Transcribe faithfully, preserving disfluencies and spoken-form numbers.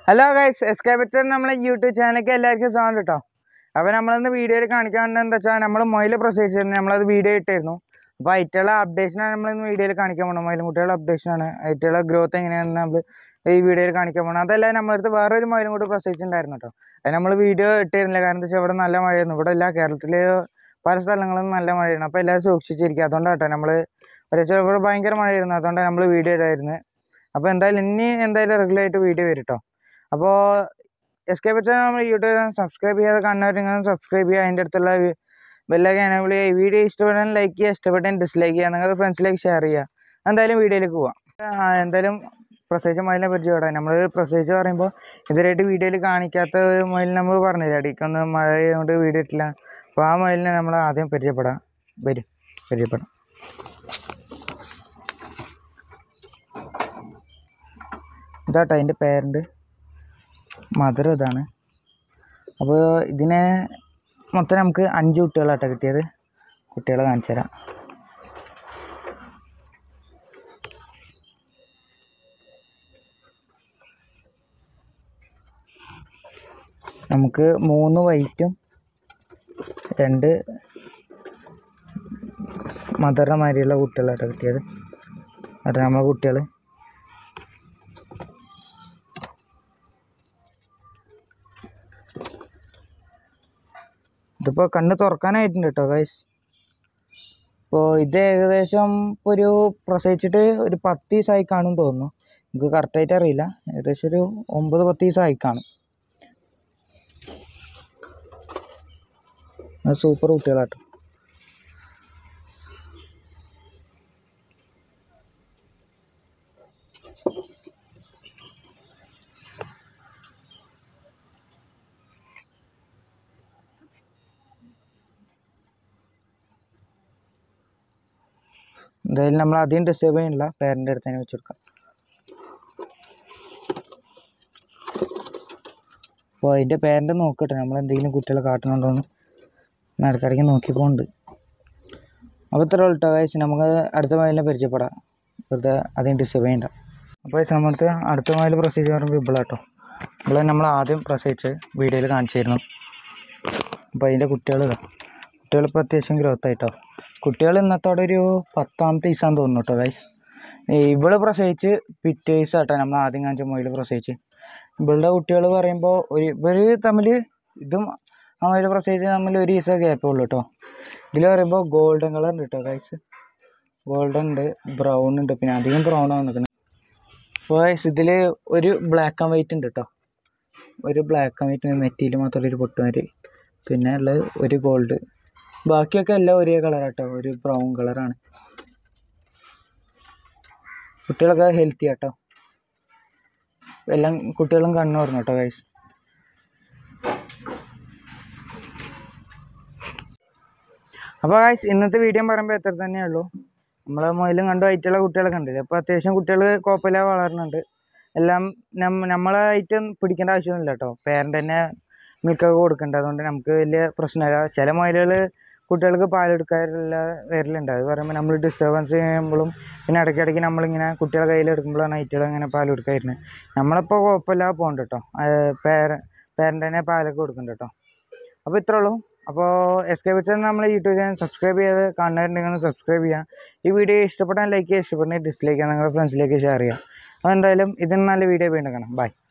Hello guys, എസ്കേബിറ്റർ നമ്മളെ YouTube ചാനലിലേക്ക് എല്ലാവർക്കും സ്വാഗതം കേട്ടോ. അപ്പോൾ നമ്മളിന്ന് വീഡിയോയിൽ കാണിക്കാൻ എന്താ വെച്ചാൽ നമ്മൾ മൊയിൽ പ്രസവിച്ചിരുന്നു, നമ്മളത് വീഡിയോ ഇട്ടായിരുന്നു. അപ്പോൾ അതിറ്റുള്ള അപ്ഡേഷനാണ് നമ്മളിന്ന് വീഡിയോയിൽ കാണിക്കാൻ പോകുന്നത്. മൊയിലും കുട്ടികളുടെ അപ്ഡേഷനാണ്, അതിറ്റുള്ള ഗ്രോത്ത് എങ്ങനെയാണെന്ന് നമ്മൾ ഈ വീഡിയോയിൽ കാണിക്കാൻ പോകുന്നത്. അതല്ല, നമ്മളടുത്ത് വേറൊരു മൊയിലും കൂടി പ്രസവിച്ചിട്ടുണ്ടായിരുന്നു കേട്ടോ. അത് നമ്മൾ വീഡിയോ ഇട്ടിരുന്നില്ല, കാരണം എന്താ വെച്ചാൽ ഇവിടെ നല്ല മഴയായിരുന്നു. ഇവിടെ ഇല്ല, കേരളത്തിൽ പല സ്ഥലങ്ങളിലും നല്ല മഴയാണ്. അപ്പോൾ എല്ലാവരും സൂക്ഷിച്ചിരിക്കുക. അതുകൊണ്ടാണ് കേട്ടോ നമ്മൾ ഒരു ഇവിടെ ഭയങ്കര മഴയായിരുന്നു, അതുകൊണ്ടാണ് നമ്മൾ വീഡിയോ ഇടായിരുന്നത്. അപ്പോൾ എന്തായാലും ഇനി എന്തായാലും റെഗുലറായിട്ട് വീഡിയോ വരും കേട്ടോ. അപ്പോൾ എസ്കേബിറ്റർ നമ്മൾ യൂട്യൂബ് ചാനൽ സബ്സ്ക്രൈബ് ചെയ്യാതെ കാണുന്നവരിങ്ങനെ സബ്സ്ക്രൈബ് ചെയ്യുക, അതിൻ്റെ അടുത്തുള്ള ബെല്ലൈക്കൻ എനേബിൾ ചെയ്യുക. ഈ വീഡിയോ ഇഷ്ടപ്പെട്ടാൽ ലൈക്ക് ചെയ്യുക, ഇഷ്ടപ്പെട്ടാൽ ഡിസ്ലൈക്ക് ചെയ്യുക, നിങ്ങളുടെ ഫ്രണ്ട്സിലേക്ക് ഷെയർ ചെയ്യുക. എന്തായാലും വീഡിയോയിലേക്ക് പോവാം. എന്തായാലും പ്രസവിച്ച മൊയിലിനെ പറ്റി ഇവിടെ നമ്മൾ പ്രസവിച്ച് പറയുമ്പോൾ ഇതുവരെയായിട്ട് വീഡിയോയിൽ കാണിക്കാത്ത മൊയിലിനെ നമ്മൾ പറഞ്ഞില്ല, അടിക്കൊന്ന് മഴ കൊണ്ട് വീഡിയോ ഇട്ടില്ല. അപ്പോൾ ആ മൊയിലിനെ നമ്മൾ ആദ്യം പരിചയപ്പെടാം. വരും പരിചയപ്പെടാം. ഇതാട്ടോ അതിൻ്റെ പേരുണ്ട്, മദർ ഇതാണ്. അപ്പോൾ ഇതിനെ മൊത്തം നമുക്ക് അഞ്ച് കുട്ടികളാട്ടോ കിട്ടിയത്. കുട്ടികളെ കാണിച്ചു തരാം. നമുക്ക് മൂന്ന് വൈറ്റും രണ്ട് മദറിനെ മാതിരിയുള്ള കുട്ടികളാട്ടോ കിട്ടിയത്. അത് നമ്മളെ കുട്ടികൾ. ഇതിപ്പോൾ കണ്ണ് തുറക്കാനായിട്ടുണ്ട് കേട്ടോ ഗൈസ്. ഇപ്പോൾ ഇത് ഏകദേശം ഇപ്പോൾ ഒരു പ്രസവിച്ചിട്ട് ഒരു പത്ത് ദിവസമായി കാണും തോന്നുന്നു, എനിക്ക് കറക്റ്റായിട്ട് അറിയില്ല. ഏകദേശം ഒരു ഒമ്പത് പത്ത് ദിവസമായി കാണും. സൂപ്പർ കുട്ടികളാട്ടോ. എന്തായാലും നമ്മൾ അധികം ഡിസ്റ്റർബ് ചെയ്യണില്ല, പേരൻ്റെ അടുത്ത് തന്നെ വെച്ചെടുക്കാം. അപ്പോൾ അതിൻ്റെ പേരൻ്റെ നോക്കട്ടെ, നമ്മൾ എന്തെങ്കിലും കുട്ടികളെ കാട്ടണുണ്ടോയെന്ന് ഇടയ്ക്കിടയ്ക്ക് നോക്കിപ്പോണ്ട്. അപ്പോൾ ഇത്ര ഉള്ളൂ കേട്ടോ ഗൈസ്. നമുക്ക് അടുത്ത മൊയിലിനെ പരിചയപ്പെടാം, വെറുതെ അധികം ഡിസ്റ്റർബ് ചെയ്യണ്ട. അപ്പോൾ നമ്മളടുത്ത് അടുത്ത മൊയിൽ പ്രസവിച്ച് പറയുമ്പോൾ ഇബിളാട്ടോ. ഇബിളെ നമ്മൾ ആദ്യം പ്രസവിച്ച് വീഡിയോയിൽ കാണിച്ചിരുന്നു. അപ്പോൾ അതിൻ്റെ കുട്ടികൾ കുട്ടികളിപ്പോൾ അത്യാവശ്യം ഗ്രോത്ത് ആയിട്ടോ. കുട്ടികൾ ഇന്നത്തോടെ ഒരു പത്താമത്തെ ദിവസമാണെന്ന് തോന്നുന്നു കേട്ടോ ഗൈസ്. ഇവള് പ്രസവിച്ച് പിറ്റേ ദിവസം കേട്ടോ നമ്മൾ ആദ്യം കാണിച്ച മൊയിൽ പ്രസവിച്ച്. ഇവളുടെ കുട്ടികൾ പറയുമ്പോൾ ഒരു ഇവർ തമ്മിൽ ഇതും ആ മൊയിൽ പ്രസവിച്ച് തമ്മിൽ ഒരു ദിവസം ഗ്യാപ്പേ ഉള്ളൂ കേട്ടോ. ഇതിൽ പറയുമ്പോൾ ഗോൾഡൻ കളർ ഉണ്ട് കേട്ടോ ഗൈസ്. ഗോൾഡൻ ഉണ്ട്, ബ്രൗൺ ഉണ്ട്, പിന്നെ അധികം ബ്രൗൺ ആണ് നിൽക്കുന്നത്. അപ്പോൾ ഗൈസ് ഇതിൽ ഒരു ബ്ലാക്ക് ആൻഡ് വൈറ്റ് ഉണ്ട് കേട്ടോ. ഒരു ബ്ലാക്ക് ആൻഡ് വൈറ്റ് നെറ്റിയിൽ മാത്രം ഒരു പൊട്ടുമാര്, പിന്നെ ഉള്ളത് ഒരു ഗോൾഡ്. ബാക്കിയൊക്കെ എല്ലാം ഒരേ കളറാട്ടോ, ഒരു ബ്രൗൺ കളറാണ്. കുട്ടികളൊക്കെ ഹെൽത്തി ആട്ടോ. എല്ലാം കുട്ടികളും കണ്ണു തുറന്നു കേട്ടോ ഗൈസ്. അപ്പോൾ ഗൈസ് ഇന്നത്തെ വീഡിയോ പറയുമ്പോൾ എത്ര തന്നെയേ ഉള്ളൂ. നമ്മളെ മൊയിലും കണ്ടു ആയിട്ടുള്ള കുട്ടികളൊക്കെ ഉണ്ടല്ലോ. അപ്പോൾ അത്യാവശ്യം കുട്ടികൾ കുഴപ്പമില്ല വളരുന്നുണ്ട്. എല്ലാം നമ്മളായിട്ട് പിടിക്കേണ്ട ആവശ്യമൊന്നുമില്ല കേട്ടോ. പേരൻ്റ് തന്നെ മിൽക്കൊക്കെ കൊടുക്കേണ്ടത്, അതുകൊണ്ട് നമുക്ക് വലിയ പ്രശ്നമില്ല. ചില മൊയിലുകൾ കുട്ടികൾക്ക് പാലെടുക്കാറില്ല വരലുണ്ട്. അത് പറയുമ്പോൾ നമ്മൾ ഡിസ്റ്റർബൻസ് ചെയ്യുമ്പോഴും പിന്നെ ഇടയ്ക്കിടയ്ക്ക് നമ്മളിങ്ങനെ കുട്ടികളെ കയ്യിലെടുക്കുമ്പോഴാണ് ഐറ്റുകൾ ഇങ്ങനെ പാൽ കൊടുക്കാതിരുന്നത്. നമ്മളിപ്പോൾ കുഴപ്പമില്ലാതെ പോകുന്നുണ്ട് കേട്ടോ. പേര പേരൻ്റ് തന്നെ പാലൊക്കെ കൊടുക്കുന്നുണ്ട് കേട്ടോ. അപ്പോൾ ഇത്രേ ഉള്ളൂ. അപ്പോൾ എസ്കേബിറ്റർ നമ്മൾ യൂട്യൂബ് ചാനൽ സബ്സ്ക്രൈബ് ചെയ്ത് കാണുന്നവരുണ്ടെങ്കിൽ സബ്സ്ക്രൈബ് ചെയ്യുക. ഈ വീഡിയോ ഇഷ്ടപ്പെട്ടാൽ ലൈക്ക് ചെയ്യുക, ഇഷ്ടപ്പെട്ടാൽ ഡിസ്ലൈക്ക് ചെയ്യുക, നിങ്ങളുടെ ഫ്രണ്ട്സിലേക്ക് ഷെയർ ചെയ്യുക. അപ്പോൾ എന്തായാലും ഇതിന് നല്ല വീഡിയോ വീണ്ടും കാണാം. ബൈ.